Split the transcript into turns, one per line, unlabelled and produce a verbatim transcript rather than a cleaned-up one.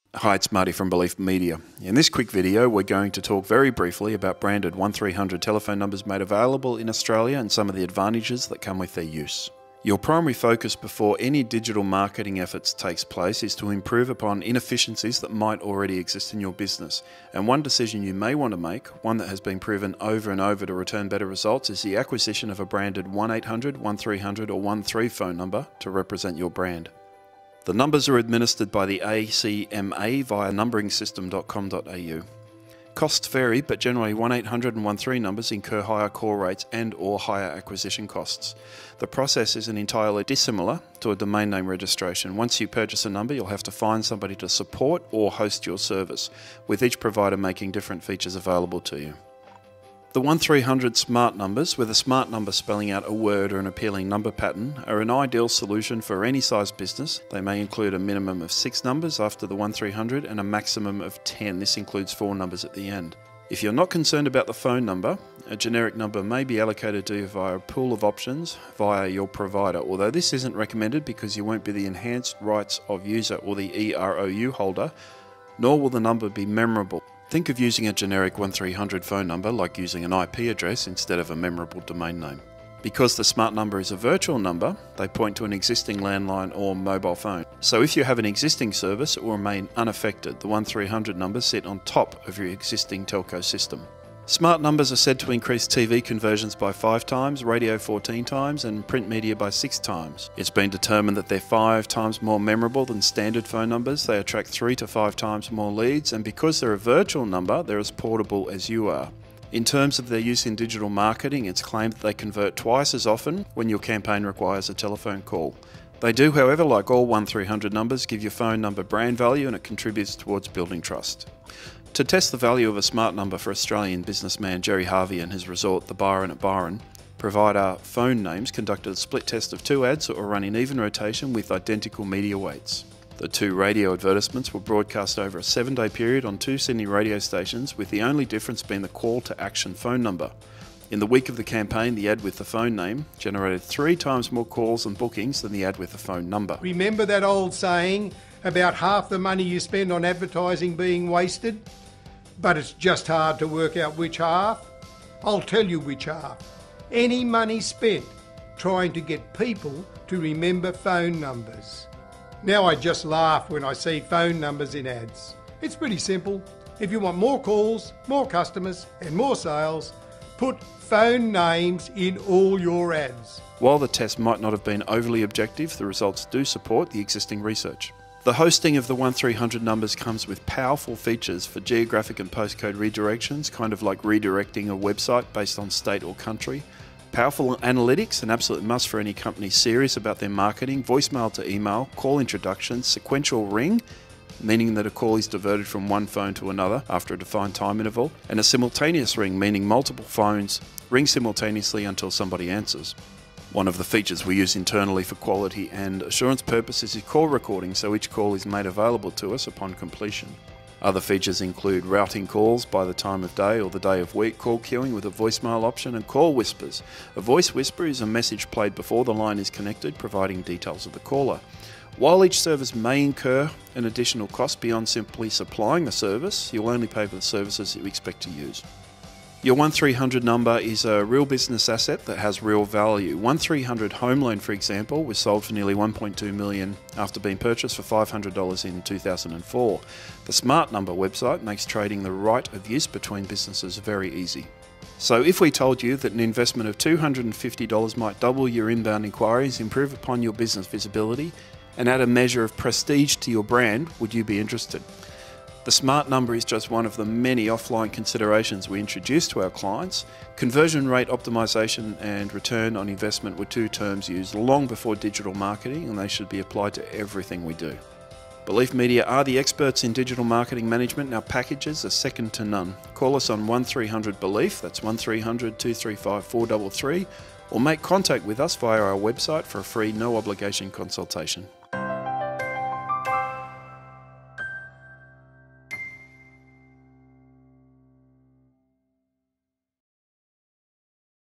Hi, it's Marty from BeliefMedia. In this quick video, we're going to talk very briefly about branded one three hundred telephone numbers made available in Australia and some of the advantages that come with their use. Your primary focus before any digital marketing efforts takes place is to improve upon inefficiencies that might already exist in your business. And one decision you may want to make, one that has been proven over and over to return better results, is the acquisition of a branded one eight hundred, one three hundred or one three phone number to represent your brand. The numbers are administered by the A C M A via numbering system dot com dot A U. Costs vary, but generally one eight hundred and one three numbers incur higher call rates and or higher acquisition costs. The process isn't entirely dissimilar to a domain name registration. Once you purchase a number, you'll have to find somebody to support or host your service, with each provider making different features available to you. The one three hundred smart numbers, with a smart number spelling out a word or an appealing number pattern, are an ideal solution for any size business. They may include a minimum of six numbers after the one three hundred and a maximum of ten. This includes four numbers at the end. If you're not concerned about the phone number, a generic number may be allocated to you via a pool of options via your provider, although this isn't recommended because you won't be the enhanced rights of user or the E R O U holder, nor will the number be memorable. Think of using a generic one three hundred phone number like using an I P address instead of a memorable domain name. Because the smart number is a virtual number, they point to an existing landline or mobile phone. So if you have an existing service, it will remain unaffected. The one three hundred numbers sit on top of your existing telco system. Smart numbers are said to increase T V conversions by five times, radio fourteen times, and print media by six times. It's been determined that they're five times more memorable than standard phone numbers. They attract three to five times more leads, and because they're a virtual number, they're as portable as you are. In terms of their use in digital marketing, it's claimed that they convert twice as often when your campaign requires a telephone call. They do, however, like all one three hundred numbers, give your phone number brand value, and it contributes towards building trust. To test the value of a smart number for Australian businessman Jerry Harvey and his resort, the Byron at Byron, provider Phone Names conducted a split test of two ads that were run in even rotation with identical media weights. The two radio advertisements were broadcast over a seven-day period on two Sydney radio stations, with the only difference being the call-to-action phone number. In the week of the campaign, the ad with the phone name generated three times more calls and bookings than the ad with the phone number.
Remember that old saying about half the money you spend on advertising being wasted? But it's just hard to work out which half. I'll tell you which half. Any money spent trying to get people to remember phone numbers. Now I just laugh when I see phone numbers in ads. It's pretty simple. If you want more calls, more customers and more sales, put phone names in all your ads.
While the test might not have been overly objective, the results do support the existing research. The hosting of the one three hundred numbers comes with powerful features for geographic and postcode redirections, kind of like redirecting a website based on state or country. Powerful analytics, an absolute must for any company serious about their marketing, voicemail to email, call introductions, sequential ring, meaning that a call is diverted from one phone to another after a defined time interval, and a simultaneous ring, meaning multiple phones ring simultaneously until somebody answers. One of the features we use internally for quality and assurance purposes is call recording, so each call is made available to us upon completion. Other features include routing calls by the time of day or the day of week, call queuing with a voicemail option, and call whispers. A voice whisper is a message played before the line is connected, providing details of the caller. While each service may incur an additional cost beyond simply supplying the service, you'll only pay for the services you expect to use. Your one three hundred number is a real business asset that has real value. one three hundred Home Loan, for example, was sold for nearly one point two million dollars after being purchased for five hundred dollars in two thousand four. The Smart Number website makes trading the right of use between businesses very easy. So if we told you that an investment of two hundred fifty dollars might double your inbound inquiries, improve upon your business visibility, and add a measure of prestige to your brand, would you be interested? The Smart Number is just one of the many offline considerations we introduce to our clients. Conversion rate optimization and return on investment were two terms used long before digital marketing, and they should be applied to everything we do. BeliefMedia are the experts in digital marketing management, and our packages are second to none. Call us on one three hundred BELIEF, that's one three hundred, two three five, four three three, or make contact with us via our website for a free no obligation consultation.